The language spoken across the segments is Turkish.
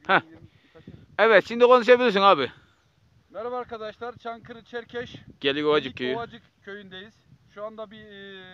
Heh. 20 kaçı? Evet, şimdi konuşabilirsin abi. Merhaba arkadaşlar. Çankırı Çerkeş Gelikovacık köyü. Ovacık köyündeyiz. Şu anda bir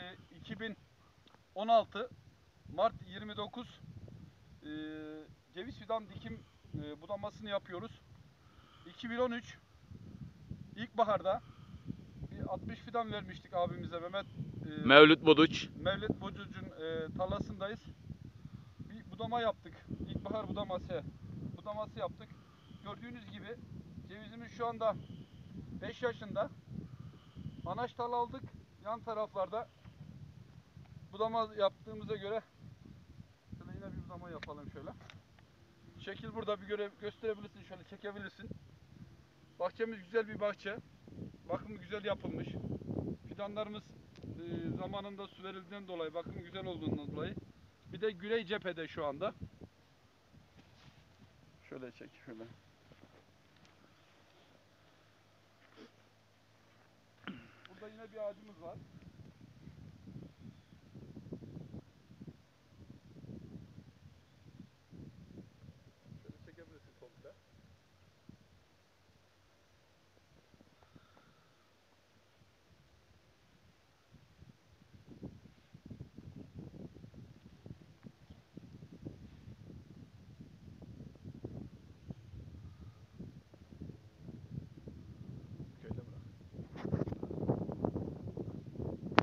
2016 Mart 29 e, ceviz fidan dikim budamasını yapıyoruz. 2013 ilkbaharda bir 60 fidan vermiştik abimize Mevlüt Buduç. Mevlüt Bocucu'nun tarlasındayız. Bir budama yaptık. İlkbahar budaması yaptık. Gördüğünüz gibi cevizimiz şu anda 5 yaşında. Anaç dal aldık. Yan taraflarda budama yaptığımıza göre şöyle yine bir budama yapalım şöyle. Şekil burada bir gösterebilirsin, şöyle çekebilirsin. Bahçemiz güzel bir bahçe. Bakımı güzel yapılmış. Fidanlarımız zamanında su verildiğinden dolayı, bakımı güzel olduğundan dolayı. Bir de güney cephede şu anda. Şöyle çek, şöyle. Burada yine bir ağacımız var.